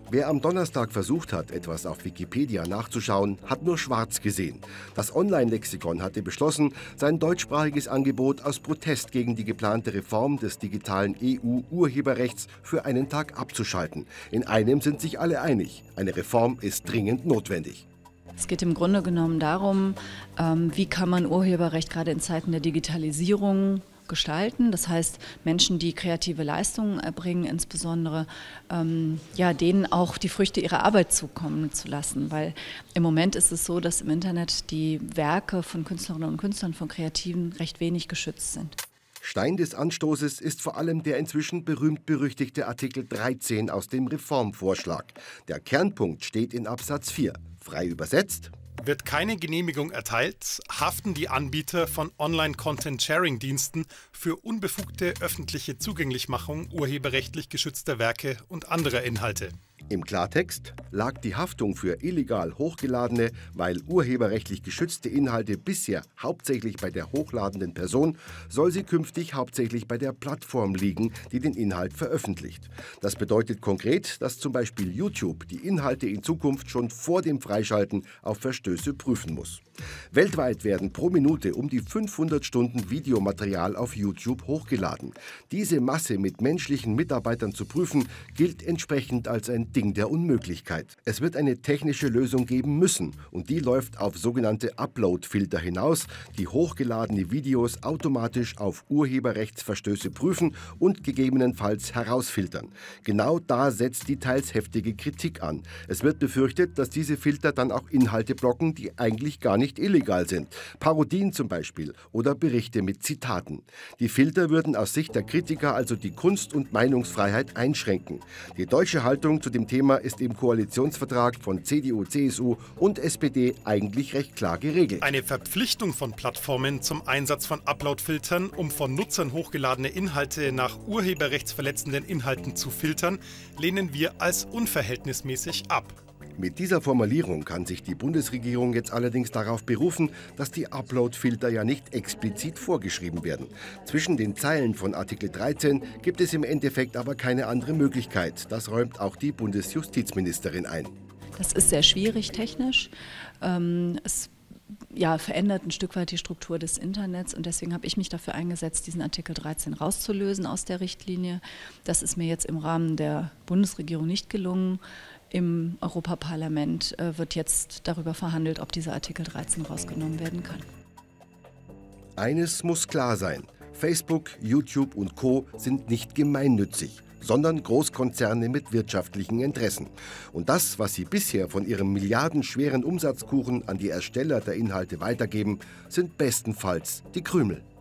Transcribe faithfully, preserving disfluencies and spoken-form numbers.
Wer am Donnerstag versucht hat, etwas auf Wikipedia nachzuschauen, hat nur schwarz gesehen. Das Online-Lexikon hatte beschlossen, sein deutschsprachiges Angebot aus Protest gegen die geplante Reform des digitalen E U-Urheberrechts für einen Tag abzuschalten. In einem sind sich alle einig: Eine Reform ist dringend notwendig. Es geht im Grunde genommen darum, ähm, wie kann man Urheberrecht gerade in Zeiten der Digitalisierung gestalten. Das heißt, Menschen, die kreative Leistungen erbringen, insbesondere ähm, ja, denen auch die Früchte ihrer Arbeit zukommen zu lassen. Weil im Moment ist es so, dass im Internet die Werke von Künstlerinnen und Künstlern, von Kreativen recht wenig geschützt sind. Stein des Anstoßes ist vor allem der inzwischen berühmt-berüchtigte Artikel dreizehn aus dem Reformvorschlag. Der Kernpunkt steht in Absatz vier. Frei übersetzt: Wird keine Genehmigung erteilt, haften die Anbieter von Online-Content-Sharing-Diensten für unbefugte öffentliche Zugänglichmachung urheberrechtlich geschützter Werke und anderer Inhalte. Im Klartext: Lag die Haftung für illegal hochgeladene, weil urheberrechtlich geschützte Inhalte bisher hauptsächlich bei der hochladenden Person, soll sie künftig hauptsächlich bei der Plattform liegen, die den Inhalt veröffentlicht. Das bedeutet konkret, dass zum Beispiel YouTube die Inhalte in Zukunft schon vor dem Freischalten auf Verstöße prüfen muss. Weltweit werden pro Minute um die fünfhundert Stunden Videomaterial auf YouTube hochgeladen. Diese Masse mit menschlichen Mitarbeitern zu prüfen, gilt entsprechend als ein Ding der Unmöglichkeit. Es wird eine technische Lösung geben müssen, und die läuft auf sogenannte Upload-Filter hinaus, die hochgeladene Videos automatisch auf Urheberrechtsverstöße prüfen und gegebenenfalls herausfiltern. Genau da setzt die teils heftige Kritik an. Es wird befürchtet, dass diese Filter dann auch Inhalte blocken, die eigentlich gar nicht illegal sind. Parodien zum Beispiel oder Berichte mit Zitaten. Die Filter würden aus Sicht der Kritiker also die Kunst- und Meinungsfreiheit einschränken. Die deutsche Haltung zu dem Thema ist im Koalitionsvertrag von C D U, C S U und S P D eigentlich recht klar geregelt. Eine Verpflichtung von Plattformen zum Einsatz von Upload-Filtern, um von Nutzern hochgeladene Inhalte nach urheberrechtsverletzenden Inhalten zu filtern, lehnen wir als unverhältnismäßig ab. Mit dieser Formulierung kann sich die Bundesregierung jetzt allerdings darauf berufen, dass die Upload-Filter ja nicht explizit vorgeschrieben werden. Zwischen den Zeilen von Artikel dreizehn gibt es im Endeffekt aber keine andere Möglichkeit. Das räumt auch die Bundesjustizministerin ein. Das ist sehr schwierig technisch. Ähm, es ja, verändert ein Stück weit die Struktur des Internets, und deswegen habe ich mich dafür eingesetzt, diesen Artikel dreizehn rauszulösen aus der Richtlinie. Das ist mir jetzt im Rahmen der Bundesregierung nicht gelungen. Im Europaparlament äh, wird jetzt darüber verhandelt, ob dieser Artikel dreizehn rausgenommen werden kann. Eines muss klar sein: Facebook, YouTube und Co. sind nicht gemeinnützig, sondern Großkonzerne mit wirtschaftlichen Interessen. Und das, was sie bisher von ihrem milliardenschweren Umsatzkuchen an die Ersteller der Inhalte weitergeben, sind bestenfalls die Krümel.